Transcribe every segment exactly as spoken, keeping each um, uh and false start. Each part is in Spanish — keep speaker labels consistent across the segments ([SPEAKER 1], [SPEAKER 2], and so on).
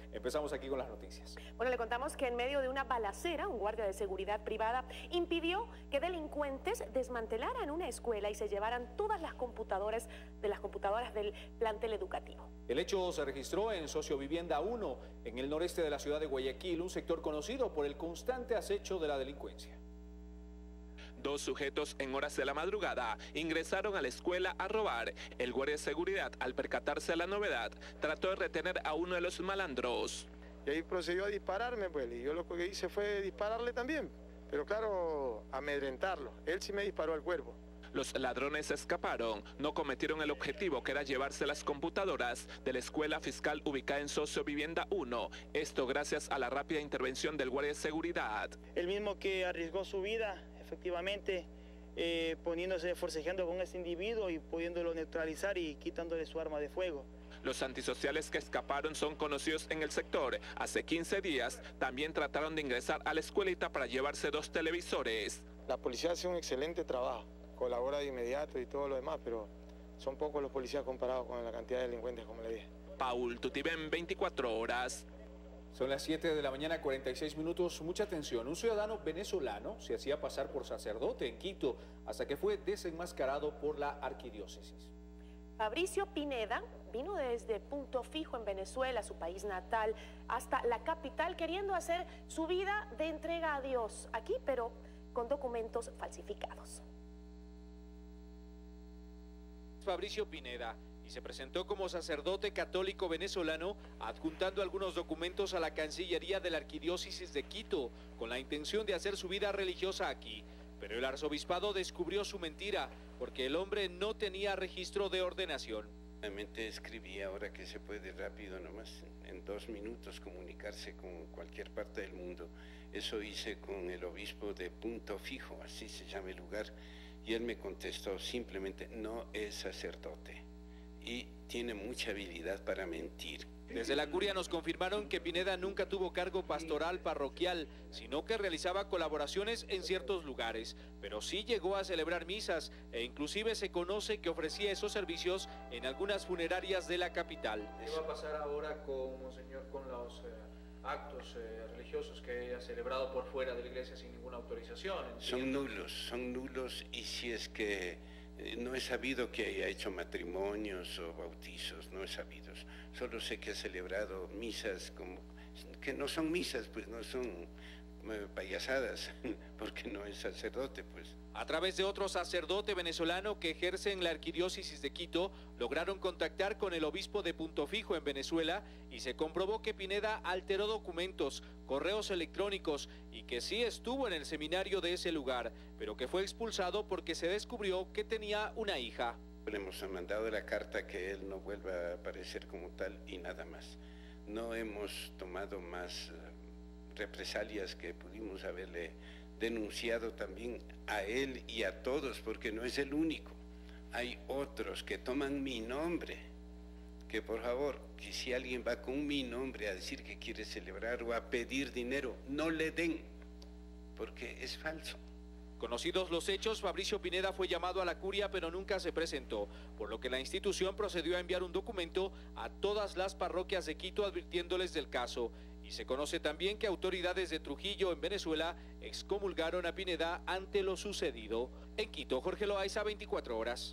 [SPEAKER 1] Empezamos aquí con las noticias.
[SPEAKER 2] Bueno, le contamos que en medio de una balacera, un guardia de seguridad privada impidió que delincuentes desmantelaran una escuela y se llevaran todas las computadoras de las computadoras del plantel educativo.
[SPEAKER 1] El hecho se registró en Sociovivienda uno, en el noreste de la ciudad de Guayaquil, un sector conocido por el constante acecho de la delincuencia.
[SPEAKER 3] Dos sujetos en horas de la madrugada ingresaron a la escuela a robar. El guardia de seguridad, al percatarse de la novedad, trató de retener a uno de los malandros.
[SPEAKER 4] Y ahí procedió a dispararme, pues, y yo lo que hice fue dispararle también, pero claro, amedrentarlo. Él sí me disparó al cuerpo.
[SPEAKER 3] Los ladrones escaparon, no cometieron el objetivo que era llevarse las computadoras de la escuela fiscal ubicada en Sociovivienda uno. Esto gracias a la rápida intervención del guardia de seguridad.
[SPEAKER 5] El mismo que arriesgó su vida, efectivamente, eh, poniéndose, forcejeando con ese individuo y pudiéndolo neutralizar y quitándole su arma de fuego.
[SPEAKER 3] Los antisociales que escaparon son conocidos en el sector. Hace quince días también trataron de ingresar a la escuelita para llevarse dos televisores.
[SPEAKER 4] La policía hace un excelente trabajo, colabora de inmediato y todo lo demás, pero son pocos los policías comparados con la cantidad de delincuentes, como le dije.
[SPEAKER 3] Paul Tutibén, veinticuatro horas.
[SPEAKER 1] Son las siete de la mañana, cuarenta y seis minutos. Mucha atención. Un ciudadano venezolano se hacía pasar por sacerdote en Quito hasta que fue desenmascarado por la arquidiócesis.
[SPEAKER 2] Fabricio Pineda vino desde Punto Fijo en Venezuela, su país natal, hasta la capital, queriendo hacer su vida de entrega a Dios aquí, pero con documentos falsificados.
[SPEAKER 1] Fabricio Pineda, y se presentó como sacerdote católico venezolano, adjuntando algunos documentos a la Cancillería de la Arquidiócesis de Quito, con la intención de hacer su vida religiosa aquí. Pero el arzobispado descubrió su mentira, porque el hombre no tenía registro de ordenación.
[SPEAKER 6] Realmente escribí ahora que se puede rápido nomás, en dos minutos comunicarse con cualquier parte del mundo. Eso hice con el obispo de Punto Fijo, así se llama el lugar, y él me contestó simplemente, no es sacerdote y tiene mucha habilidad para mentir.
[SPEAKER 1] Desde la curia nos confirmaron que Pineda nunca tuvo cargo pastoral parroquial, sino que realizaba colaboraciones en ciertos lugares, pero sí llegó a celebrar misas e inclusive se conoce que ofrecía esos servicios en algunas funerarias de la capital.
[SPEAKER 7] ¿Qué va a pasar ahora con Monseñor con los eh, actos eh, religiosos que haya celebrado por fuera de la iglesia sin ninguna autorización?
[SPEAKER 6] Son nulos, son nulos, y si es que eh, no he sabido que haya hecho matrimonios o bautizos, no he sabido. Solo sé que ha celebrado misas como que no son misas, pues no son eh, payasadas, porque no es sacerdote, pues.
[SPEAKER 1] A través de otro sacerdote venezolano que ejerce en la arquidiócesis de Quito, lograron contactar con el obispo de Punto Fijo en Venezuela y se comprobó que Pineda alteró documentos, correos electrónicos y que sí estuvo en el seminario de ese lugar, pero que fue expulsado porque se descubrió que tenía una hija.
[SPEAKER 6] Le hemos mandado la carta que él no vuelva a aparecer como tal y nada más. No hemos tomado más uh, represalias que pudimos haberle denunciado también a él y a todos, porque no es el único. Hay otros que toman mi nombre, que por favor, que si alguien va con mi nombre a decir que quiere celebrar o a pedir dinero, no le den, porque es falso.
[SPEAKER 1] Conocidos los hechos, Fabricio Pineda fue llamado a la curia pero nunca se presentó, por lo que la institución procedió a enviar un documento a todas las parroquias de Quito advirtiéndoles del caso. Y se conoce también que autoridades de Trujillo en Venezuela excomulgaron a Pineda ante lo sucedido. En Quito, Jorge Loaiza, veinticuatro horas.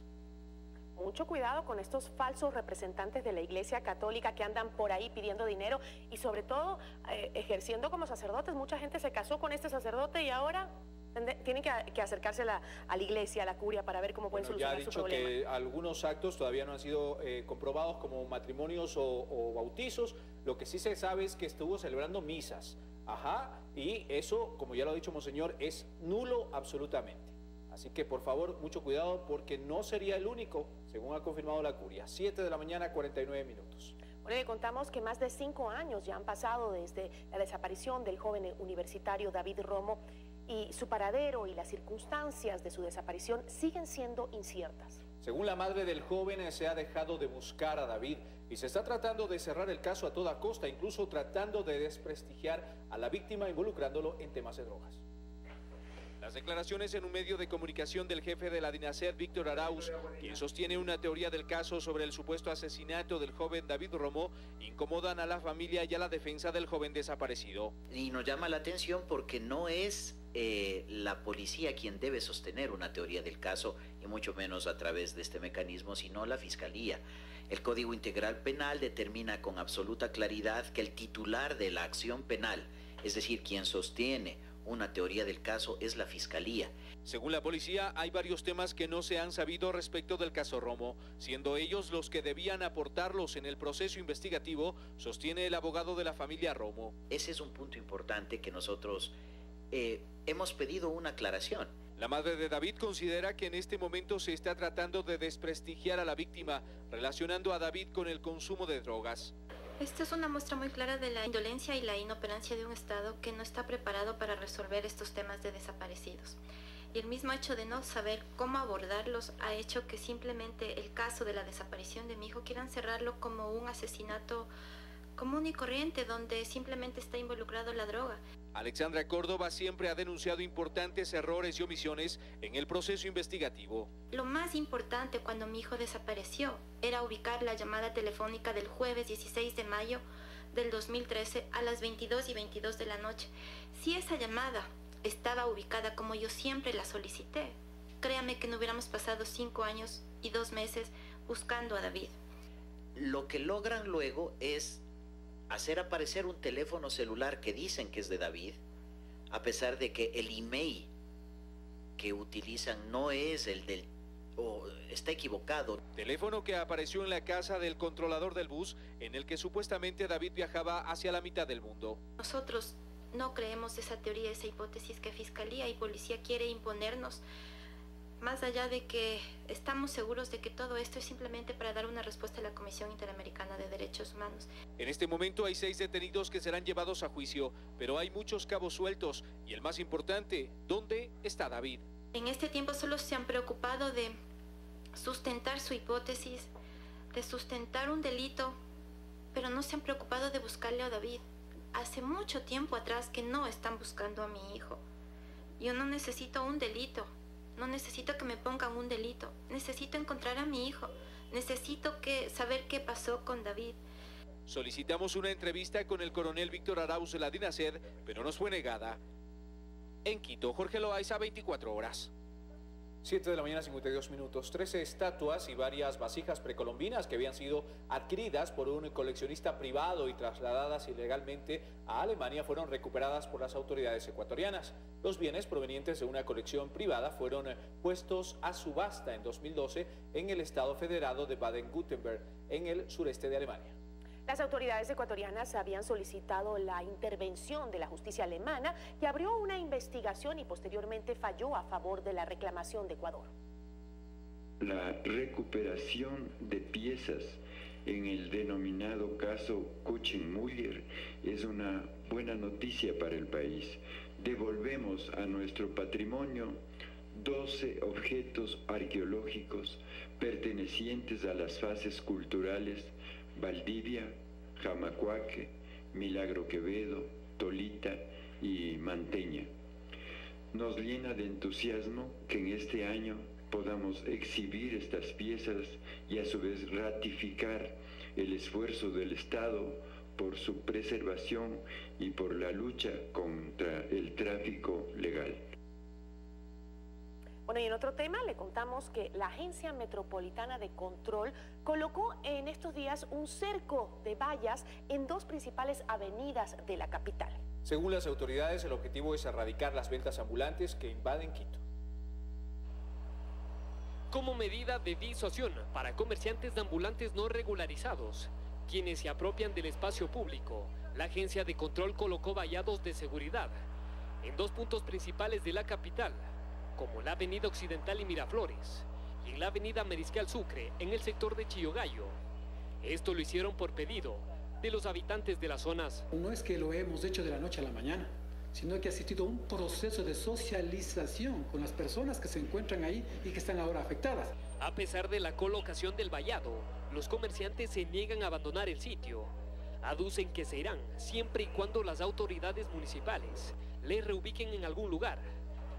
[SPEAKER 2] Mucho cuidado con estos falsos representantes de la Iglesia Católica que andan por ahí pidiendo dinero y sobre todo eh, ejerciendo como sacerdotes. Mucha gente se casó con este sacerdote y ahora tienen que, que acercarse a la, a la iglesia, a la curia, para ver cómo pueden bueno, solucionar su problema.
[SPEAKER 1] Ya ha dicho que algunos actos todavía no han sido eh, comprobados como matrimonios o, o bautizos. Lo que sí se sabe es que estuvo celebrando misas. Ajá, y eso, como ya lo ha dicho Monseñor, es nulo absolutamente. Así que, por favor, mucho cuidado porque no sería el único, según ha confirmado la curia. siete de la mañana, cuarenta y nueve minutos.
[SPEAKER 2] Bueno, le contamos que más de cinco años ya han pasado desde la desaparición del joven universitario David Romo y su paradero y las circunstancias de su desaparición siguen siendo inciertas.
[SPEAKER 1] Según la madre del joven, se ha dejado de buscar a David y se está tratando de cerrar el caso a toda costa, incluso tratando de desprestigiar a la víctima involucrándolo en temas de drogas. Las declaraciones en un medio de comunicación del jefe de la DINASED, Víctor Arauz, quien sostiene una teoría del caso sobre el supuesto asesinato del joven David Romo, incomodan a la familia y a la defensa del joven desaparecido.
[SPEAKER 8] Y nos llama la atención porque no es eh, la policía quien debe sostener una teoría del caso, y mucho menos a través de este mecanismo, sino la Fiscalía. El Código Integral Penal determina con absoluta claridad que el titular de la acción penal, es decir, quien sostiene una teoría del caso, es la Fiscalía.
[SPEAKER 1] Según la policía, hay varios temas que no se han sabido respecto del caso Romo, siendo ellos los que debían aportarlos en el proceso investigativo, sostiene el abogado de la familia Romo.
[SPEAKER 8] Ese es un punto importante que nosotros eh, hemos pedido una aclaración.
[SPEAKER 1] La madre de David considera que en este momento se está tratando de desprestigiar a la víctima, relacionando a David con el consumo de drogas.
[SPEAKER 9] Esta es una muestra muy clara de la indolencia y la inoperancia de un Estado que no está preparado para resolver estos temas de desaparecidos. Y el mismo hecho de no saber cómo abordarlos ha hecho que simplemente el caso de la desaparición de mi hijo quieran cerrarlo como un asesinato común y corriente, donde simplemente está involucrado la droga.
[SPEAKER 1] Alexandra Córdoba siempre ha denunciado importantes errores y omisiones en el proceso investigativo.
[SPEAKER 9] Lo más importante cuando mi hijo desapareció era ubicar la llamada telefónica del jueves dieciséis de mayo del dos mil trece a las veintidós y veintidós de la noche. Si esa llamada estaba ubicada como yo siempre la solicité, créame que no hubiéramos pasado cinco años y dos meses buscando a David.
[SPEAKER 8] Lo que logran luego es hacer aparecer un teléfono celular que dicen que es de David, a pesar de que el email que utilizan no es el del, o está equivocado.
[SPEAKER 1] Teléfono que apareció en la casa del controlador del bus, en el que supuestamente David viajaba hacia la mitad del mundo.
[SPEAKER 9] Nosotros no creemos esa teoría, esa hipótesis que Fiscalía y Policía quiere imponernos, más allá de que estamos seguros de que todo esto es simplemente para dar una respuesta a la Comisión Interamericana de Derechos Humanos.
[SPEAKER 1] En este momento hay seis detenidos que serán llevados a juicio, pero hay muchos cabos sueltos y el más importante, ¿dónde está David?
[SPEAKER 9] En este tiempo solo se han preocupado de sustentar su hipótesis, de sustentar un delito, pero no se han preocupado de buscarle a David. Hace mucho tiempo atrás que no están buscando a mi hijo. Yo no necesito un delito. No necesito que me pongan un delito. Necesito encontrar a mi hijo. Necesito que, saber qué pasó con David.
[SPEAKER 1] Solicitamos una entrevista con el coronel Víctor Arauz de la DINASED, pero nos fue negada. En Quito, Jorge Loaiza, veinticuatro horas. siete de la mañana, cincuenta y dos minutos. trece estatuas y varias vasijas precolombinas que habían sido adquiridas por un coleccionista privado y trasladadas ilegalmente a Alemania fueron recuperadas por las autoridades ecuatorianas. Los bienes provenientes de una colección privada fueron puestos a subasta en dos mil doce en el estado federado de Baden-Württemberg, en el sureste de Alemania.
[SPEAKER 2] Las autoridades ecuatorianas habían solicitado la intervención de la justicia alemana, que abrió una investigación y posteriormente falló a favor de la reclamación de Ecuador.
[SPEAKER 10] La recuperación de piezas en el denominado caso Kuchenmüller es una buena noticia para el país. Devolvemos a nuestro patrimonio doce objetos arqueológicos pertenecientes a las fases culturales Valdivia, Jamacuaque, Milagro Quevedo, Tolita y Manteña. Nos llena de entusiasmo que en este año podamos exhibir estas piezas y a su vez ratificar el esfuerzo del Estado por su preservación y por la lucha contra el tráfico legal.
[SPEAKER 2] Bueno, y en otro tema le contamos que la Agencia Metropolitana de Control colocó en estos días un cerco de vallas en dos principales avenidas de la capital.
[SPEAKER 1] Según las autoridades, el objetivo es erradicar las ventas ambulantes que invaden Quito.
[SPEAKER 11] Como medida de disuasión para comerciantes de ambulantes no regularizados, quienes se apropian del espacio público, la Agencia de Control colocó vallados de seguridad en dos puntos principales de la capital, como la avenida Occidental y Miraflores, y en la avenida Mariscal Sucre, en el sector de Chillogallo. Esto lo hicieron por pedido de los habitantes de las zonas.
[SPEAKER 12] No es que lo hemos hecho de la noche a la mañana, sino que ha existido un proceso de socialización con las personas que se encuentran ahí y que están ahora afectadas.
[SPEAKER 11] A pesar de la colocación del vallado, los comerciantes se niegan a abandonar el sitio. Aducen que se irán siempre y cuando las autoridades municipales les reubiquen en algún lugar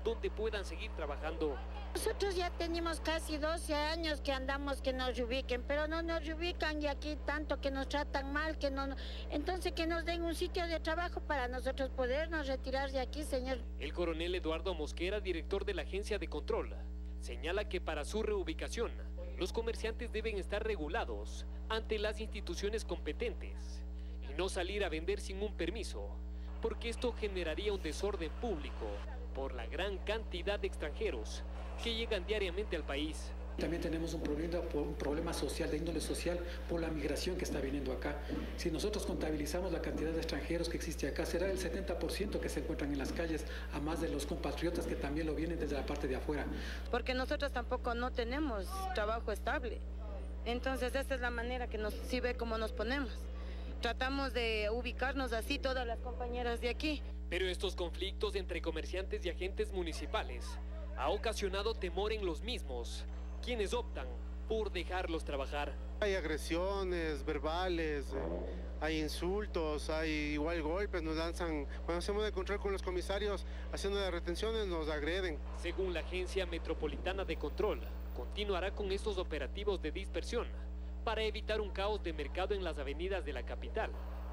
[SPEAKER 11] donde puedan seguir trabajando.
[SPEAKER 13] Nosotros ya tenemos casi doce años que andamos que nos ubiquen, pero no nos ubican y aquí tanto que nos tratan mal, que no, entonces que nos den un sitio de trabajo para nosotros podernos retirar de aquí, señor.
[SPEAKER 11] El coronel Eduardo Mosquera, director de la Agencia de Control, señala que para su reubicación, los comerciantes deben estar regulados ante las instituciones competentes y no salir a vender sin un permiso, porque esto generaría un desorden público por la gran cantidad de extranjeros que llegan diariamente al país.
[SPEAKER 12] También tenemos un problema, un problema social, de índole social, por la migración que está viniendo acá. Si nosotros contabilizamos la cantidad de extranjeros que existe acá, será el setenta por ciento que se encuentran en las calles, a más de los compatriotas que también lo vienen desde la parte de afuera.
[SPEAKER 13] Porque nosotros tampoco no tenemos trabajo estable. Entonces esta es la manera que nos, sí ve cómo nos ponemos. Tratamos de ubicarnos así todas las compañeras de aquí.
[SPEAKER 11] Pero estos conflictos entre comerciantes y agentes municipales ha ocasionado temor en los mismos, quienes optan por dejarlos trabajar.
[SPEAKER 14] Hay agresiones verbales, hay insultos, hay igual golpes, nos lanzan, cuando hacemos de control con los comisarios haciendo las retenciones nos agreden.
[SPEAKER 11] Según la Agencia Metropolitana de Control, continuará con estos operativos de dispersión para evitar un caos de mercado en las avenidas de la capital.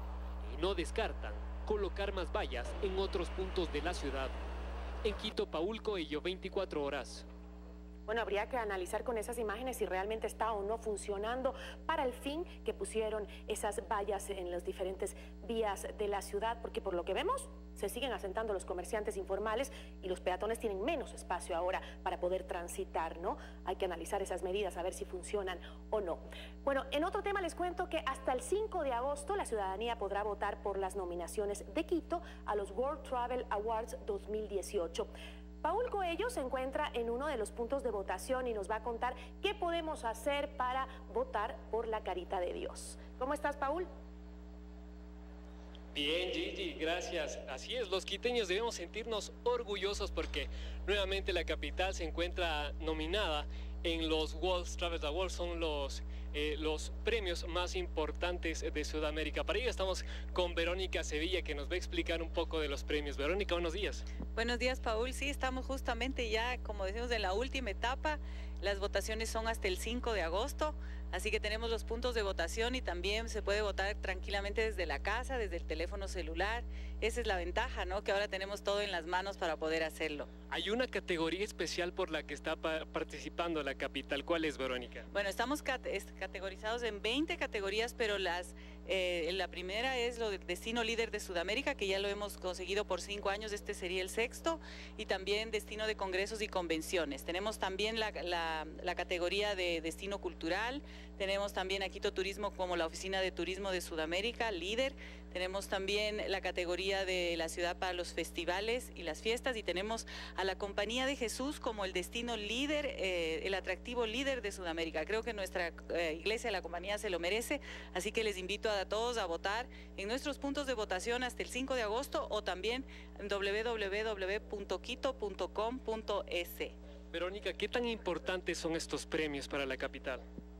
[SPEAKER 11] Y no descartan colocar más vallas en otros puntos de la ciudad. En Quito, Paul Coello, veinticuatro horas.
[SPEAKER 2] Bueno, habría que analizar con esas imágenes si realmente está o no funcionando para el fin que pusieron esas vallas en las diferentes vías de la ciudad, porque por lo que vemos se siguen asentando los comerciantes informales y los peatones tienen menos espacio ahora para poder transitar, ¿no? Hay que analizar esas medidas a ver si funcionan o no. Bueno, en otro tema les cuento que hasta el cinco de agosto la ciudadanía podrá votar por las nominaciones de Quito a los World Travel Awards dos mil dieciocho. Paul Coello se encuentra en uno de los puntos de votación y nos va a contar qué podemos hacer para votar por la carita de Dios. ¿Cómo estás, Paul?
[SPEAKER 11] Bien, Gigi, gracias. Así es, los quiteños debemos sentirnos orgullosos porque nuevamente la capital se encuentra nominada en los World Travel Awards, son los, eh, los premios más importantes de Sudamérica. Para ello estamos con Verónica Sevilla, que nos va a explicar un poco de los premios. Verónica, buenos días.
[SPEAKER 15] Buenos días, Paul. Sí, estamos justamente ya, como decimos, en la última etapa. Las votaciones son hasta el cinco de agosto, así que tenemos los puntos de votación y también se puede votar tranquilamente desde la casa, desde el teléfono celular. Esa es la ventaja, ¿no? Que ahora tenemos todo en las manos para poder hacerlo.
[SPEAKER 11] Hay una categoría especial por la que está pa participando la capital. ¿Cuál es, Verónica?
[SPEAKER 15] Bueno, estamos cat categorizados en veinte categorías, pero las, eh, la primera es lo del Destino Líder de Sudamérica, que ya lo hemos conseguido por cinco años, este sería el sexto, y también Destino de Congresos y Convenciones. Tenemos también la, la, la categoría de Destino Cultural, tenemos también a Quito Turismo como la Oficina de Turismo de Sudamérica, líder. Tenemos también la categoría de la ciudad para los festivales y las fiestas, y tenemos a la Compañía de Jesús como el destino líder, eh, el atractivo líder de Sudamérica. Creo que nuestra eh, iglesia, la compañía, se lo merece, así que les invito a todos a votar en nuestros puntos de votación hasta el cinco de agosto o también en doble u doble u doble u punto quito punto com punto es.
[SPEAKER 11] Verónica, ¿qué tan importantes son estos premios para la capital?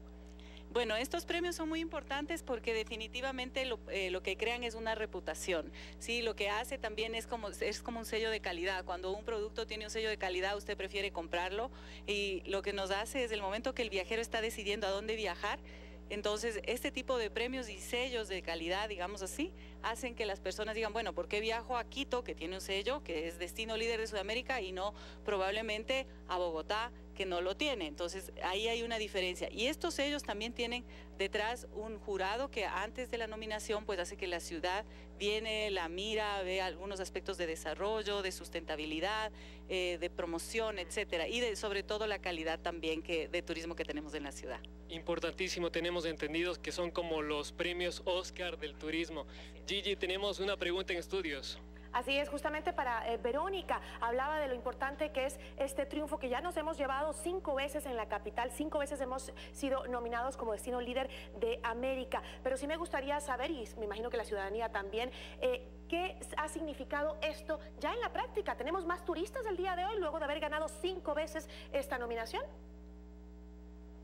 [SPEAKER 15] Bueno, estos premios son muy importantes porque definitivamente lo, eh, lo que crean es una reputación. Sí, lo que hace también es como, es como un sello de calidad. Cuando un producto tiene un sello de calidad, usted prefiere comprarlo, y lo que nos hace es el momento que el viajero está decidiendo a dónde viajar. Entonces, este tipo de premios y sellos de calidad, digamos así, hacen que las personas digan, bueno, ¿por qué viajo a Quito, que tiene un sello, que es destino líder de Sudamérica, y no probablemente a Bogotá, que no lo tiene? Entonces, ahí hay una diferencia. Y estos sellos también tienen detrás un jurado que antes de la nominación pues hace que la ciudad viene, la mira, ve algunos aspectos de desarrollo, de sustentabilidad, eh, de promoción, etcétera, y de sobre todo la calidad también que, de turismo que tenemos en la ciudad.
[SPEAKER 11] Importantísimo, tenemos entendidos que son como los premios Oscar del turismo. Gigi, tenemos una pregunta en estudios.
[SPEAKER 2] Así es, justamente para eh, Verónica, hablaba de lo importante que es este triunfo que ya nos hemos llevado cinco veces en la capital, cinco veces hemos sido nominados como destino líder de América, pero sí me gustaría saber, y me imagino que la ciudadanía también, eh, ¿qué ha significado esto ya en la práctica? ¿Tenemos más turistas el día de hoy luego de haber ganado cinco veces esta nominación?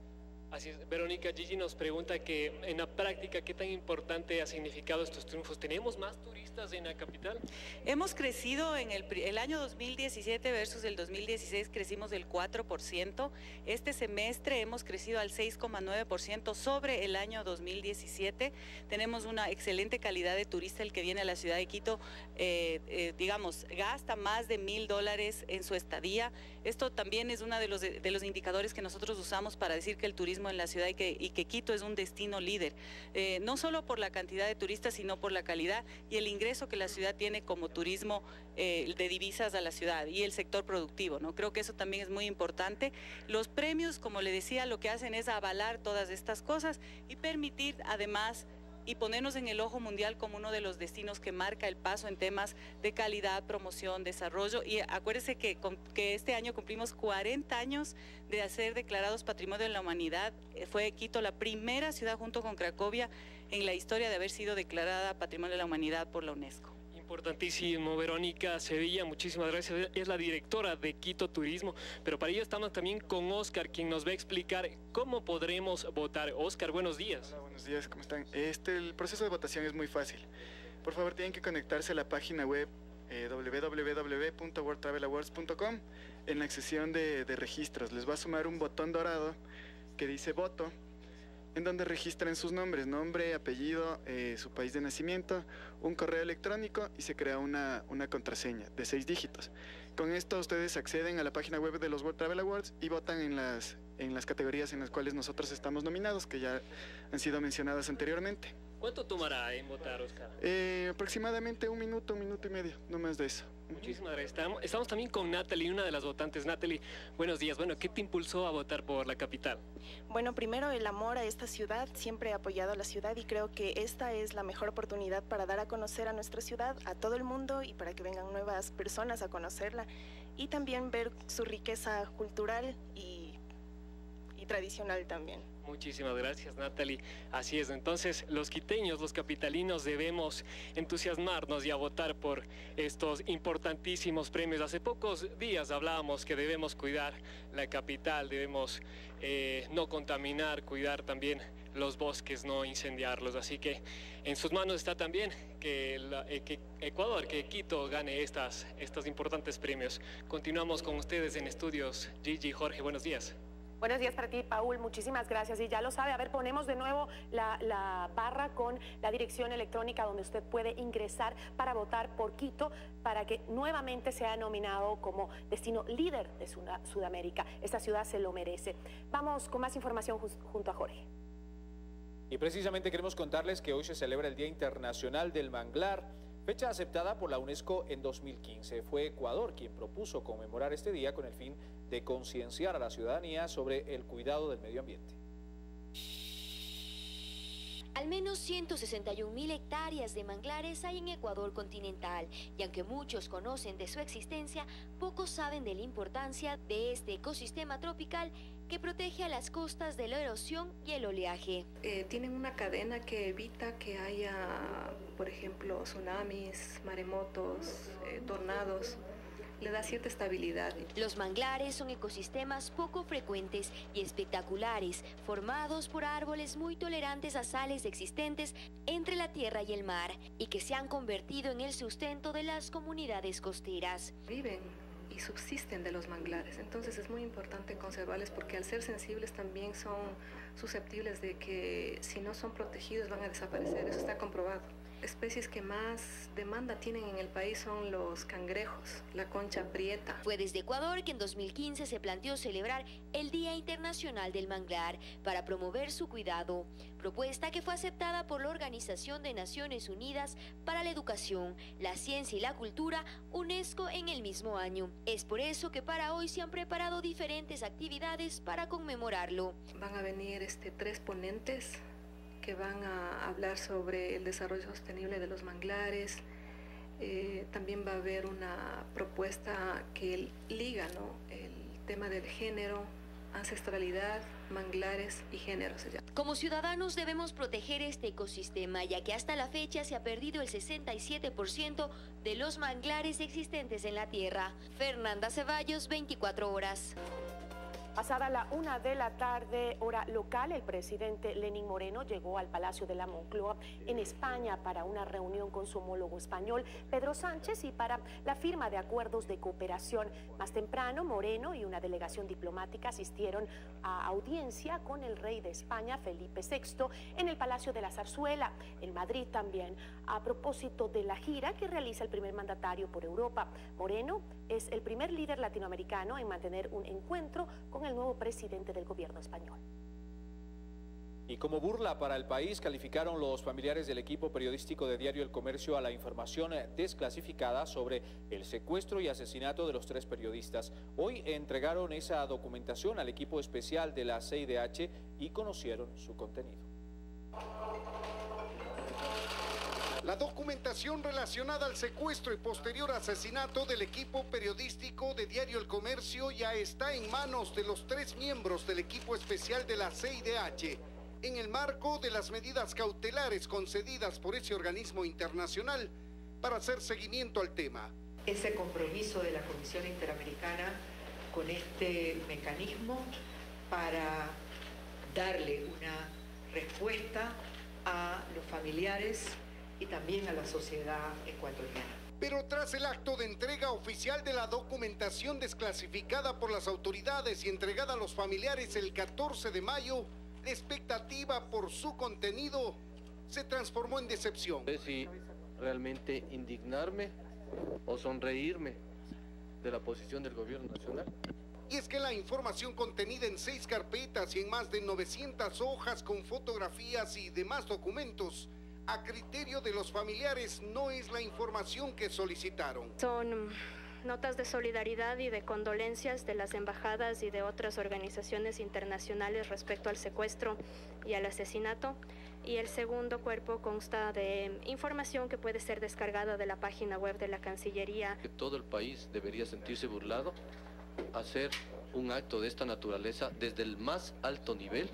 [SPEAKER 11] Así es. Verónica, Gigi nos pregunta que en la práctica, ¿qué tan importante ha significado estos triunfos? ¿Tenemos más turistas en la capital?
[SPEAKER 15] Hemos crecido en el, el año dos mil diecisiete versus el dos mil dieciséis, crecimos del cuatro por ciento. Este semestre hemos crecido al seis coma nueve por ciento sobre el año dos mil diecisiete. Tenemos una excelente calidad de turista. El que viene a la ciudad de Quito, eh, eh, digamos, gasta más de mil dólares en su estadía. Esto también es uno de los, de los indicadores que nosotros usamos para decir que el turismo en la ciudad y que, y que Quito es un destino líder, eh, no solo por la cantidad de turistas, sino por la calidad y el ingreso que la ciudad tiene como turismo eh, de divisas a la ciudad y el sector productivo, ¿no? Creo que eso también es muy importante. Los premios, como le decía, lo que hacen es avalar todas estas cosas y permitir además y ponernos en el ojo mundial como uno de los destinos que marca el paso en temas de calidad, promoción, desarrollo. Y acuérdese que, que este año cumplimos cuarenta años de ser declarados Patrimonio de la Humanidad. Fue Quito la primera ciudad junto con Cracovia en la historia de haber sido declarada Patrimonio de la Humanidad por la UNESCO.
[SPEAKER 11] Importantísimo, Verónica Sevilla, muchísimas gracias. Es la directora de Quito Turismo, pero para ello estamos también con Oscar, quien nos va a explicar cómo podremos votar. Oscar, buenos días.
[SPEAKER 16] Hola, buenos días, ¿cómo están? Este, el proceso de votación es muy fácil. Por favor, tienen que conectarse a la página web eh, doble u doble u doble u punto world travel awards punto com. En la sección de, de registros les va a sumar un botón dorado que dice voto, en donde registran sus nombres, nombre, apellido, eh, su país de nacimiento, un correo electrónico y se crea una, una contraseña de seis dígitos. Con esto ustedes acceden a la página web de los World Travel Awards y votan en las, en las categorías en las cuales nosotros estamos nominados, que ya han sido mencionadas anteriormente.
[SPEAKER 11] ¿Cuánto tomará en votar, Oscar?
[SPEAKER 16] Eh, aproximadamente un minuto, un minuto y medio, no más de eso.
[SPEAKER 11] Muchísimas gracias. Estamos, estamos también con Natalie, una de las votantes. Natalie, buenos días. Bueno, ¿qué te impulsó a votar por la capital?
[SPEAKER 17] Bueno, primero el amor a esta ciudad. Siempre he apoyado a la ciudad y creo que esta es la mejor oportunidad para dar a conocer a nuestra ciudad, a todo el mundo y para que vengan nuevas personas a conocerla y también ver su riqueza cultural y, y tradicional también.
[SPEAKER 11] Muchísimas gracias, Natalie. Así es, entonces los quiteños, los capitalinos debemos entusiasmarnos y a votar por estos importantísimos premios. Hace pocos días hablábamos que debemos cuidar la capital, debemos eh, no contaminar, cuidar también los bosques, no incendiarlos. Así que en sus manos está también que, la, eh, que Ecuador, que Quito gane estas, estos importantes premios. Continuamos con ustedes en estudios. Gigi, Jorge, buenos días.
[SPEAKER 2] Buenos días para ti, Paul, muchísimas gracias. Y ya lo sabe, a ver, ponemos de nuevo la, la barra con la dirección electrónica donde usted puede ingresar para votar por Quito, para que nuevamente sea nominado como destino líder de Sudamérica. Esta ciudad se lo merece. Vamos con más información junto a Jorge.
[SPEAKER 1] Y precisamente queremos contarles que hoy se celebra el Día Internacional del Manglar, fecha aceptada por la UNESCO en dos mil quince. Fue Ecuador quien propuso conmemorar este día con el fin de concienciar a la ciudadanía sobre el cuidado del medio ambiente.
[SPEAKER 18] Al menos ciento sesenta y un mil hectáreas de manglares hay en Ecuador continental y aunque muchos conocen de su existencia, pocos saben de la importancia de este ecosistema tropical que protege a las costas de la erosión y el oleaje.
[SPEAKER 19] Eh, tienen una cadena que evita que haya, por ejemplo, tsunamis, maremotos, eh, tornados. Le da cierta estabilidad.
[SPEAKER 18] Los manglares son ecosistemas poco frecuentes y espectaculares, formados por árboles muy tolerantes a sales existentes entre la tierra y el mar, y que se han convertido en el sustento de las comunidades costeras.
[SPEAKER 19] Viven y subsisten de los manglares, entonces es muy importante conservarles porque al ser sensibles también son susceptibles de que si no son protegidos van a desaparecer, eso está comprobado. Especies que más demanda tienen en el país son los cangrejos, la concha prieta.
[SPEAKER 18] Fue desde Ecuador que en dos mil quince se planteó celebrar el Día Internacional del Manglar para promover su cuidado, propuesta que fue aceptada por la Organización de Naciones Unidas para la Educación, la Ciencia y la Cultura, UNESCO, en el mismo año. Es por eso que para hoy se han preparado diferentes actividades para conmemorarlo.
[SPEAKER 19] Van a venir este, tres ponentes que van a hablar sobre el desarrollo sostenible de los manglares. Eh, también va a haber una propuesta que liga, ¿no?, el tema del género, ancestralidad, manglares y género se llama.
[SPEAKER 18] Como ciudadanos debemos proteger este ecosistema, ya que hasta la fecha se ha perdido el sesenta y siete por ciento de los manglares existentes en la tierra. Fernanda Ceballos, veinticuatro horas.
[SPEAKER 2] Pasada la una de la tarde, hora local, el presidente Lenín Moreno llegó al Palacio de la Moncloa en España para una reunión con su homólogo español, Pedro Sánchez, y para la firma de acuerdos de cooperación. Más temprano, Moreno y una delegación diplomática asistieron a audiencia con el rey de España, Felipe sexto, en el Palacio de la Zarzuela, en Madrid también, a propósito de la gira que realiza el primer mandatario por Europa. Moreno es el primer líder latinoamericano en mantener un encuentro con el nuevo presidente del gobierno español.
[SPEAKER 1] Y como burla para el país, calificaron los familiares del equipo periodístico de Diario El Comercio a la información desclasificada sobre el secuestro y asesinato de los tres periodistas. Hoy entregaron esa documentación al equipo especial de la C I D H y conocieron su contenido.
[SPEAKER 20] La documentación relacionada al secuestro y posterior asesinato del equipo periodístico de Diario El Comercio ya está en manos de los tres miembros del equipo especial de la C I D H, en el marco de las medidas cautelares concedidas por ese organismo internacional para hacer seguimiento al tema.
[SPEAKER 21] Ese compromiso de la Comisión Interamericana con este mecanismo para darle una respuesta a los familiares y también a la sociedad ecuatoriana.
[SPEAKER 20] Pero tras el acto de entrega oficial de la documentación desclasificada por las autoridades y entregada a los familiares el catorce de mayo, la expectativa por su contenido se transformó en decepción.
[SPEAKER 22] No sé si realmente indignarme o sonreírme de la posición del gobierno nacional.
[SPEAKER 20] Y es que la información contenida en seis carpetas y en más de novecientas hojas con fotografías y demás documentos, a criterio de los familiares, no es la información que solicitaron.
[SPEAKER 23] Son notas de solidaridad y de condolencias de las embajadas y de otras organizaciones internacionales respecto al secuestro y al asesinato. Y el segundo cuerpo consta de información que puede ser descargada de la página web de la Cancillería.
[SPEAKER 22] Que todo el país debería sentirse burlado, hacer un acto de esta naturaleza desde el más alto nivel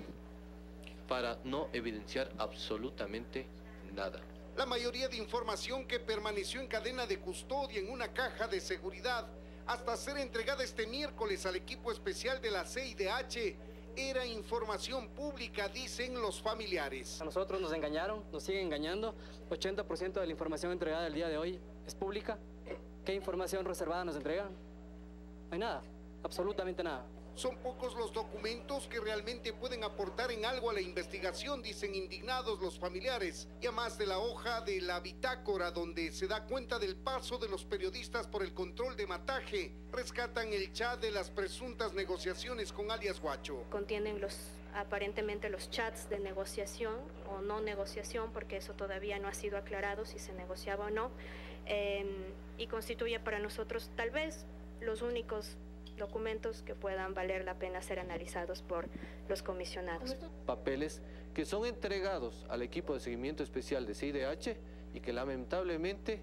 [SPEAKER 22] para no evidenciar absolutamente nada.
[SPEAKER 20] La mayoría de información que permaneció en cadena de custodia en una caja de seguridad hasta ser entregada este miércoles al equipo especial de la C I D H era información pública, dicen los familiares.
[SPEAKER 24] A nosotros nos engañaron, nos siguen engañando. ochenta por ciento de la información entregada el día de hoy es pública. ¿Qué información reservada nos entregan? No hay nada, absolutamente nada.
[SPEAKER 20] Son pocos los documentos que realmente pueden aportar en algo a la investigación, dicen indignados los familiares. Y a más de la hoja de la bitácora donde se da cuenta del paso de los periodistas por el control de Mataje, rescatan el chat de las presuntas negociaciones con alias Guacho.
[SPEAKER 23] Contienen los aparentemente los chats de negociación o no negociación, porque eso todavía no ha sido aclarado si se negociaba o no, eh, y constituye para nosotros tal vez los únicos documentos que puedan valer la pena ser analizados por los comisionados.
[SPEAKER 22] Papeles que son entregados al equipo de seguimiento especial de C I D H y que lamentablemente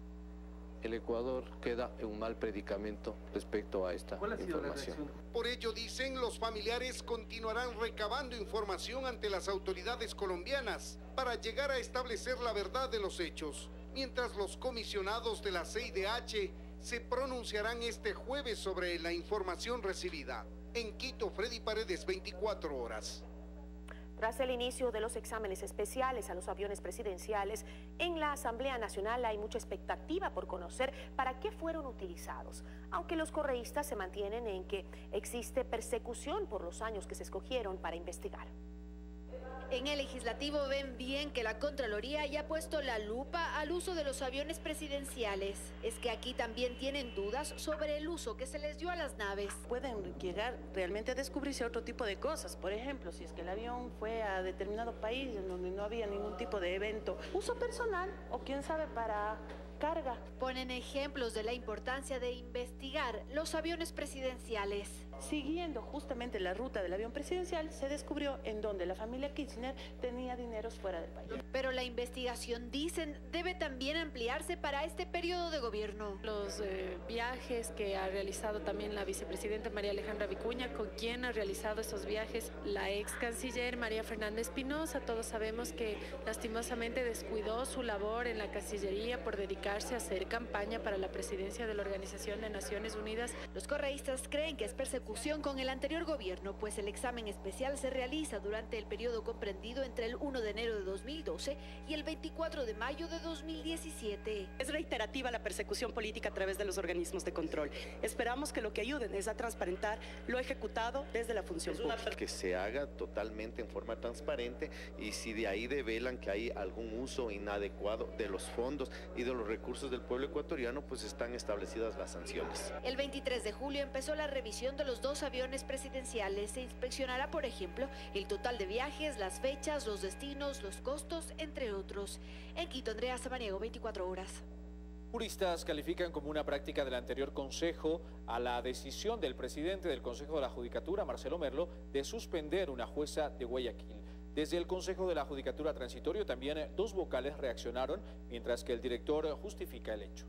[SPEAKER 22] el Ecuador queda en un mal predicamento respecto a esta información.
[SPEAKER 20] Por ello, dicen, los familiares continuarán recabando información ante las autoridades colombianas para llegar a establecer la verdad de los hechos, mientras los comisionados de la C I D H se pronunciarán este jueves sobre la información recibida. En Quito, Freddy Paredes, veinticuatro horas.
[SPEAKER 2] Tras el inicio de los exámenes especiales a los aviones presidenciales, en la Asamblea Nacional hay mucha expectativa por conocer para qué fueron utilizados, aunque los correístas se mantienen en que existe persecución por los años que se escogieron para investigar.
[SPEAKER 25] En el legislativo ven bien que la Contraloría ya ha puesto la lupa al uso de los aviones presidenciales. Es que aquí también tienen dudas sobre el uso que se les dio a las naves.
[SPEAKER 26] Pueden llegar realmente a descubrirse otro tipo de cosas. Por ejemplo, si es que el avión fue a determinado país en donde no había ningún tipo de evento, uso personal o quién sabe para carga.
[SPEAKER 25] Ponen ejemplos de la importancia de investigar los aviones presidenciales.
[SPEAKER 26] Siguiendo justamente la ruta del avión presidencial, se descubrió en donde la familia Kirchner tenía dineros fuera del país.
[SPEAKER 25] Pero la investigación, dicen, debe también ampliarse para este periodo de gobierno.
[SPEAKER 27] Los eh, viajes que ha realizado también la vicepresidenta María Alejandra Vicuña, con quien ha realizado esos viajes la ex canciller María Fernanda Espinosa. Todos sabemos que lastimosamente descuidó su labor en la Cancillería por dedicarse postularse a hacer campaña para la presidencia de la Organización de Naciones Unidas.
[SPEAKER 25] Los correístas creen que es persecución con el anterior gobierno, pues el examen especial se realiza durante el periodo comprendido entre el primero de enero de dos mil doce y el veinticuatro de mayo de dos mil diecisiete.
[SPEAKER 3] Es reiterativa la persecución política a través de los organismos de control. Esperamos que lo que ayuden es a transparentar lo ejecutado desde la función pública.
[SPEAKER 4] Que se haga totalmente en forma transparente, y si de ahí develan que hay algún uso inadecuado de los fondos y de los recursos del pueblo ecuatoriano, pues están establecidas las sanciones.
[SPEAKER 25] El veintitrés de julio empezó la revisión de los dos aviones presidenciales. Se inspeccionará, por ejemplo, el total de viajes, las fechas, los destinos, los costos, entre otros. En Quito, Andrea Samaniego, veinticuatro horas.
[SPEAKER 1] Juristas califican como una práctica del anterior Consejo a la decisión del presidente del Consejo de la Judicatura, Marcelo Merlo, de suspender una jueza de Guayaquil. Desde el Consejo de la Judicatura Transitorio también dos vocales reaccionaron, mientras que el director justifica el hecho.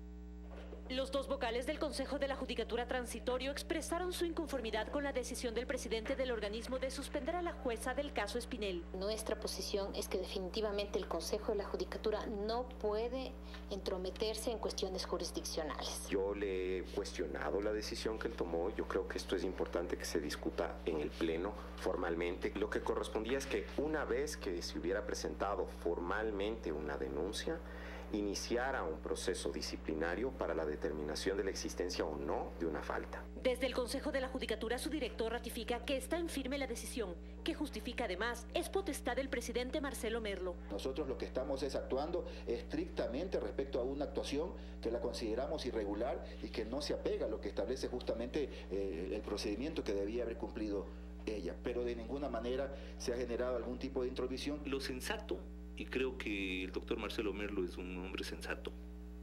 [SPEAKER 5] Los dos vocales del Consejo de la Judicatura Transitorio expresaron su inconformidad con la decisión del presidente del organismo de suspender a la jueza del caso Espinel.
[SPEAKER 6] Nuestra posición es que definitivamente el Consejo de la Judicatura no puede entrometerse en cuestiones jurisdiccionales.
[SPEAKER 7] Yo le he cuestionado la decisión que él tomó. Yo creo que esto es importante que se discuta en el Pleno formalmente. Lo que correspondía es que una vez que se hubiera presentado formalmente una denuncia, iniciara un proceso disciplinario para la determinación de la existencia o no de una falta.
[SPEAKER 5] Desde el Consejo de la Judicatura, su director ratifica que está en firme la decisión, que justifica además es potestad del presidente Marcelo Merlo.
[SPEAKER 8] Nosotros lo que estamos es actuando estrictamente respecto a una actuación que la consideramos irregular y que no se apega a lo que establece justamente eh, el procedimiento que debía haber cumplido ella, pero de ninguna manera se ha generado algún tipo de intromisión.
[SPEAKER 9] Lo sensato, y creo que el doctor Marcelo Merlo es un hombre sensato,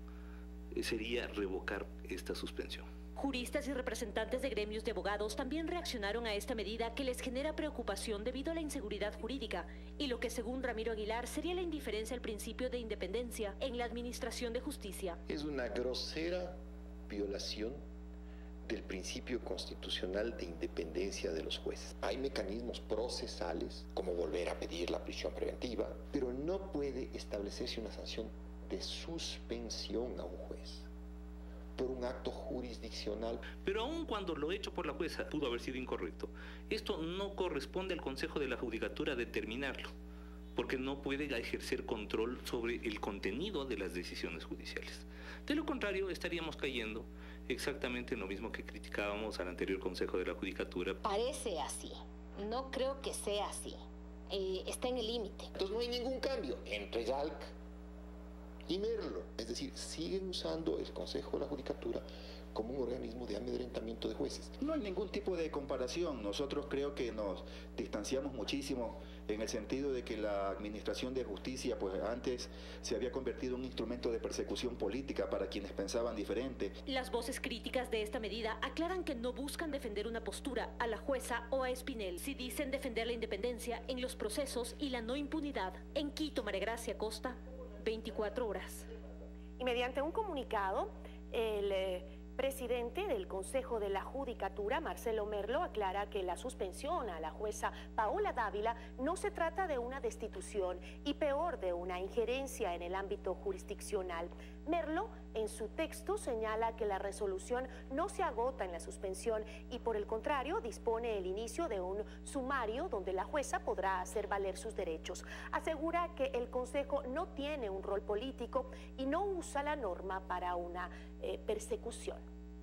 [SPEAKER 9] sería revocar esta suspensión.
[SPEAKER 5] Juristas y representantes de gremios de abogados también reaccionaron a esta medida que les genera preocupación debido a la inseguridad jurídica y lo que, según Ramiro Aguilar, sería la indiferencia al principio de independencia en la administración de justicia.
[SPEAKER 28] Es una grosera violación del principio constitucional de independencia de los jueces. Hay mecanismos procesales, como volver a pedir la prisión preventiva, pero no puede establecerse una sanción de suspensión a un juez por un acto jurisdiccional.
[SPEAKER 9] Pero aun cuando lo hecho por la jueza pudo haber sido incorrecto, esto no corresponde al Consejo de la Judicatura determinarlo, porque no puede ejercer control sobre el contenido de las decisiones judiciales. De lo contrario, estaríamos cayendo exactamente en lo mismo que criticábamos al anterior Consejo de la Judicatura.
[SPEAKER 6] Parece así. No creo que sea así. Eh, está en el límite.
[SPEAKER 28] Entonces no hay ningún cambio entre G A L C y Merlo. Es decir, siguen usando el Consejo de la Judicatura como un organismo de amedrentamiento de jueces.
[SPEAKER 8] No hay ningún tipo de comparación. Nosotros creo que nos distanciamos muchísimo en el sentido de que la administración de justicia, pues antes se había convertido en un instrumento de persecución política para quienes pensaban diferente.
[SPEAKER 5] Las voces críticas de esta medida aclaran que no buscan defender una postura a la jueza o a Espinel, si dicen defender la independencia en los procesos y la no impunidad. En Quito, María Gracia Costa, veinticuatro horas.
[SPEAKER 2] Y mediante un comunicado, el eh, presidente del Consejo de la Judicatura, Marcelo Merlo, aclara que la suspensión a la jueza Paola Dávila no se trata de una destitución y peor de una injerencia en el ámbito jurisdiccional. Merlo, en su texto, señala que la resolución no se agota en la suspensión y, por el contrario, dispone el inicio de un sumario donde la jueza podrá hacer valer sus derechos. Asegura que el Consejo no tiene un rol político y no usa la norma para una eh, persecución.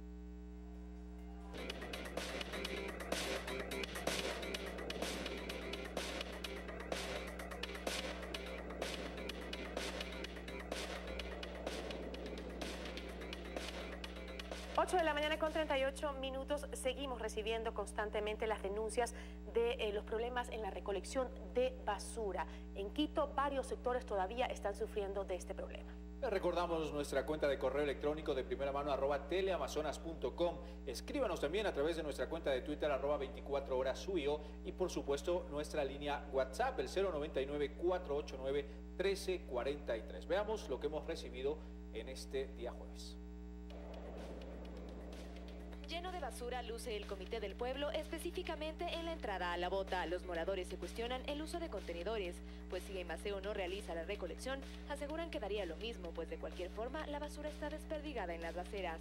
[SPEAKER 2] ocho de la mañana con treinta y ocho minutos. Seguimos recibiendo constantemente las denuncias de eh, los problemas en la recolección de basura. En Quito, varios sectores todavía están sufriendo de este problema.
[SPEAKER 1] Les recordamos nuestra cuenta de correo electrónico de primera mano arroba teleamazonas punto com. Escríbanos también a través de nuestra cuenta de Twitter arroba veinticuatro horas suyo y por supuesto nuestra línea WhatsApp, el cero noventa y nueve, cuatrocientos ochenta y nueve, trece cuarenta y tres. Veamos lo que hemos recibido en este día jueves.
[SPEAKER 10] Lleno de basura luce el Comité del Pueblo, específicamente en la entrada a la bota. Los moradores se cuestionan el uso de contenedores, pues si el Maceo no realiza la recolección, aseguran que daría lo mismo, pues de cualquier forma la basura está desperdigada en las aceras.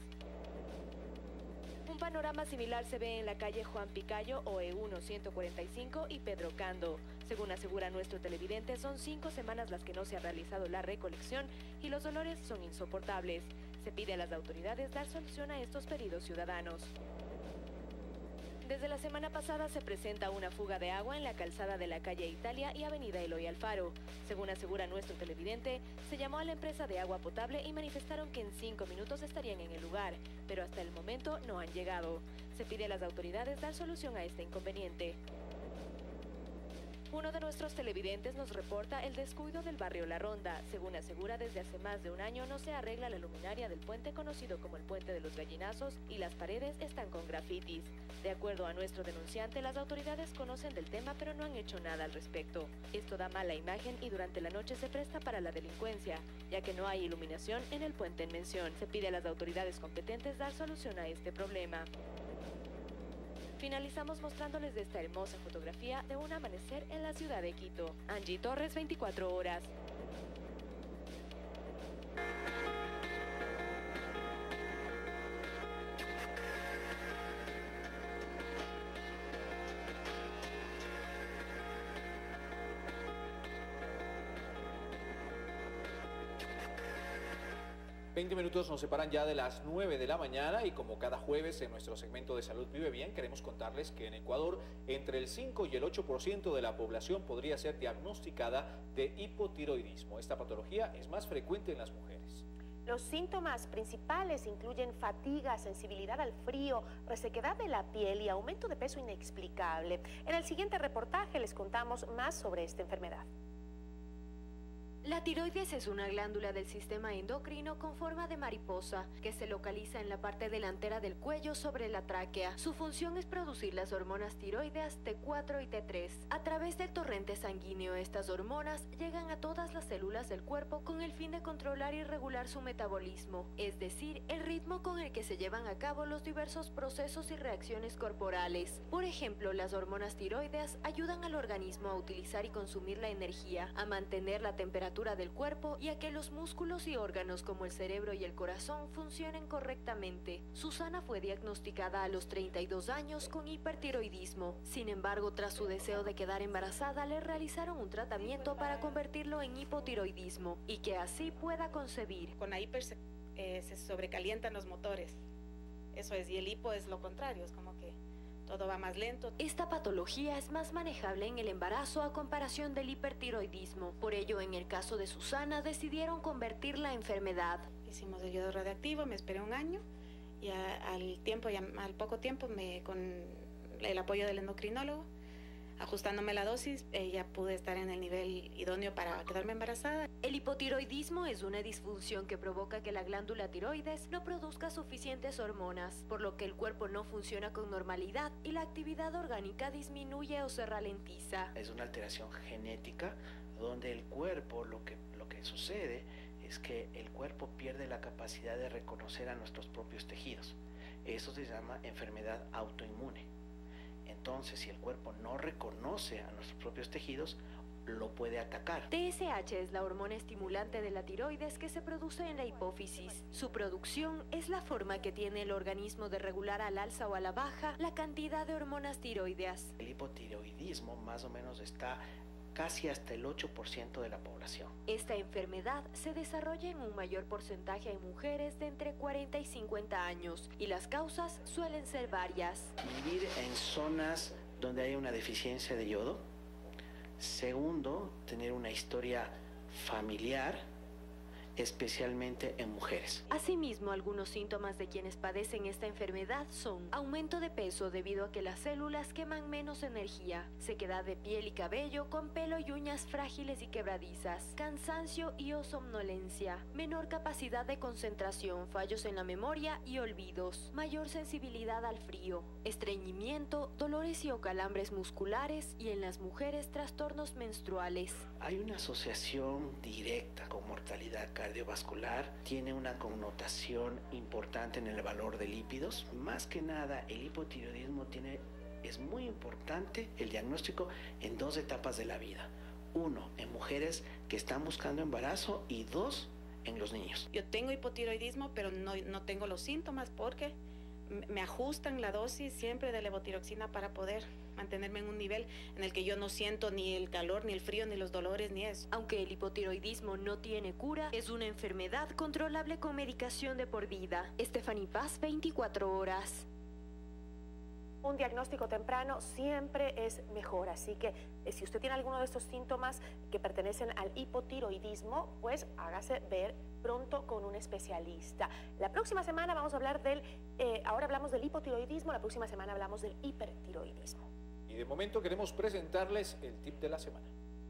[SPEAKER 10] Un panorama similar se ve en la calle Juan Picayo, O E uno ciento cuarenta y cinco y Pedro Cando. Según asegura nuestro televidente, son cinco semanas las que no se ha realizado la recolección y los dolores son insoportables. Se pide a las autoridades dar solución a estos pedidos ciudadanos. Desde la semana pasada se presenta una fuga de agua en la calzada de la calle Italia y avenida Eloy Alfaro. Según asegura nuestro televidente, se llamó a la empresa de agua potable y manifestaron que en cinco minutos estarían en el lugar, pero hasta el momento no han llegado. Se pide a las autoridades dar solución a este inconveniente. Uno de nuestros televidentes nos reporta el descuido del barrio La Ronda. Según asegura, desde hace más de un año no se arregla la luminaria del puente conocido como el Puente de los Gallinazos y las paredes están con grafitis. De acuerdo a nuestro denunciante, las autoridades conocen del tema pero no han hecho nada al respecto. Esto da mala imagen y durante la noche se presta para la delincuencia, ya que no hay iluminación en el puente en mención. Se pide a las autoridades competentes dar solución a este problema. Finalizamos mostrándoles esta hermosa fotografía de un amanecer en la ciudad de Quito. Angie Torres, veinticuatro horas.
[SPEAKER 1] veinte minutos nos separan ya de las nueve de la mañana y como cada jueves en nuestro segmento de Salud Vive Bien queremos contarles que en Ecuador entre el cinco y el ocho por ciento de la población podría ser diagnosticada de hipotiroidismo. Esta patología es más frecuente en las mujeres.
[SPEAKER 2] Los síntomas principales incluyen fatiga, sensibilidad al frío, resequedad de la piel y aumento de peso inexplicable. En el siguiente reportaje les contamos más sobre esta enfermedad.
[SPEAKER 18] La tiroides es una glándula del sistema endocrino con forma de mariposa que se localiza en la parte delantera del cuello sobre la tráquea. Su función es producir las hormonas tiroideas T cuatro y T tres. A través del torrente sanguíneo, estas hormonas llegan a todas las células del cuerpo con el fin de controlar y regular su metabolismo, es decir, el ritmo con el que se llevan a cabo los diversos procesos y reacciones corporales. Por ejemplo, las hormonas tiroideas ayudan al organismo a utilizar y consumir la energía, a mantener la temperatura del cuerpo y a que los músculos y órganos como el cerebro y el corazón funcionen correctamente. Susana fue diagnosticada a los treinta y dos años con hipertiroidismo. Sin embargo, tras su deseo de quedar embarazada, le realizaron un tratamiento para convertirlo en hipotiroidismo y que así pueda concebir.
[SPEAKER 11] Con la hiper se, eh, se sobrecalientan los motores. Eso es, y el hipo es lo contrario, es como que todo va más lento.
[SPEAKER 18] Esta patología es más manejable en el embarazo a comparación del hipertiroidismo. Por ello, en el caso de Susana, decidieron convertirla en enfermedad.
[SPEAKER 11] Hicimos el yodo radioactivo, me esperé un año y a, al tiempo, ya, al poco tiempo, me, con el apoyo del endocrinólogo, ajustándome la dosis, eh, ya pude estar en el nivel idóneo para quedarme embarazada.
[SPEAKER 18] El hipotiroidismo es una disfunción que provoca que la glándula tiroides no produzca suficientes hormonas, por lo que el cuerpo no funciona con normalidad y la actividad orgánica disminuye o se ralentiza.
[SPEAKER 12] Es una alteración genética donde el cuerpo, lo que, lo que sucede es que el cuerpo pierde la capacidad de reconocer a nuestros propios tejidos. Eso se llama enfermedad autoinmune. Entonces, si el cuerpo no reconoce a nuestros propios tejidos, lo puede atacar.
[SPEAKER 18] T S H es la hormona estimulante de la tiroides que se produce en la hipófisis. Su producción es la forma que tiene el organismo de regular al alza o a la baja la cantidad de hormonas tiroideas.
[SPEAKER 12] El hipotiroidismo más o menos está casi hasta el ocho por ciento de la población.
[SPEAKER 18] Esta enfermedad se desarrolla en un mayor porcentaje en mujeres de entre cuarenta y cincuenta años y las causas suelen ser varias.
[SPEAKER 12] Vivir en zonas donde hay una deficiencia de yodo. Segundo, tener una historia familiar, especialmente en mujeres.
[SPEAKER 18] Asimismo, algunos síntomas de quienes padecen esta enfermedad son aumento de peso debido a que las células queman menos energía, sequedad de piel y cabello con pelo y uñas frágiles y quebradizas, cansancio y o somnolencia, menor capacidad de concentración, fallos en la memoria y olvidos, mayor sensibilidad al frío, estreñimiento, dolores y o calambres musculares y en las mujeres trastornos menstruales.
[SPEAKER 12] Hay una asociación directa con mortalidad cardíaca cardiovascular, tiene una connotación importante en el valor de lípidos. Más que nada, el hipotiroidismo tiene, es muy importante el diagnóstico en dos etapas de la vida. Uno, en mujeres que están buscando embarazo, y dos, en los niños.
[SPEAKER 11] Yo tengo hipotiroidismo, pero no, no tengo los síntomas porque me ajustan la dosis siempre de levotiroxina para poder mantenerme en un nivel en el que yo no siento ni el calor, ni el frío, ni los dolores, ni eso.
[SPEAKER 5] Aunque el hipotiroidismo no tiene cura, es una enfermedad controlable con medicación de por vida. Stephanie Paz, veinticuatro horas.
[SPEAKER 2] Un diagnóstico temprano siempre es mejor, así que eh, si usted tiene alguno de estos síntomas que pertenecen al hipotiroidismo, pues hágase ver pronto con un especialista. La próxima semana vamos a hablar del, eh, ahora hablamos del hipotiroidismo, la próxima semana hablamos del hipertiroidismo.
[SPEAKER 1] Y de momento queremos presentarles el tip de la semana.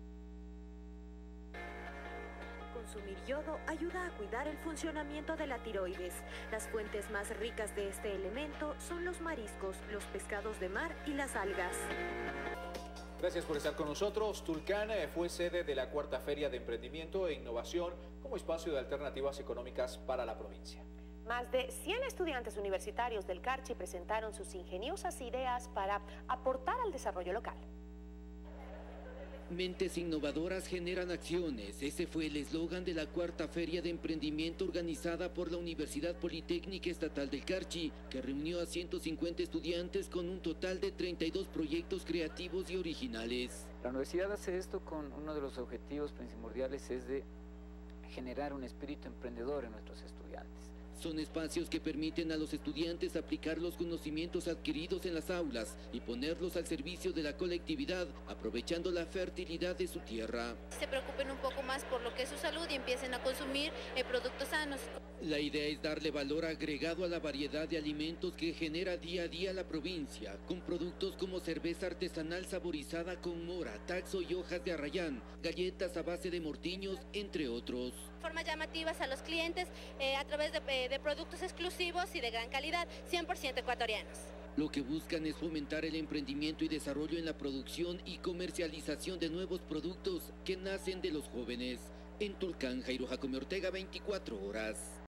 [SPEAKER 5] Consumir yodo ayuda a cuidar el funcionamiento de la tiroides. Las fuentes más ricas de este elemento son los mariscos, los pescados de mar y las algas.
[SPEAKER 1] Gracias por estar con nosotros. Tulcán fue sede de la cuarta Feria de Emprendimiento e Innovación como espacio de alternativas económicas para la provincia.
[SPEAKER 2] Más de cien estudiantes universitarios del Carchi presentaron sus ingeniosas ideas para aportar al desarrollo local.
[SPEAKER 13] Mentes innovadoras generan acciones. Ese fue el eslogan de la cuarta Feria de Emprendimiento organizada por la Universidad Politécnica Estatal del Carchi, que reunió a ciento cincuenta estudiantes con un total de treinta y dos proyectos creativos y originales.
[SPEAKER 14] La universidad hace esto con uno de los objetivos primordiales, es de generar un espíritu emprendedor en nuestros estudiantes.
[SPEAKER 13] Son espacios que permiten a los estudiantes aplicar los conocimientos adquiridos en las aulas y ponerlos al servicio de la colectividad, aprovechando la fertilidad de su tierra.
[SPEAKER 15] Se preocupen un poco más por lo que es su salud y empiecen a consumir eh, productos sanos.
[SPEAKER 13] La idea es darle valor agregado a la variedad de alimentos que genera día a día la provincia, con productos como cerveza artesanal saborizada con mora, taxo y hojas de arrayán, galletas a base de mortiños, entre otros.
[SPEAKER 15] Formas llamativas a los clientes eh, a través de, de productos exclusivos y de gran calidad, cien por ciento ecuatorianos.
[SPEAKER 13] Lo que buscan es fomentar el emprendimiento y desarrollo en la producción y comercialización de nuevos productos que nacen de los jóvenes. En Tulcán, Jairo Jacome Ortega, veinticuatro horas.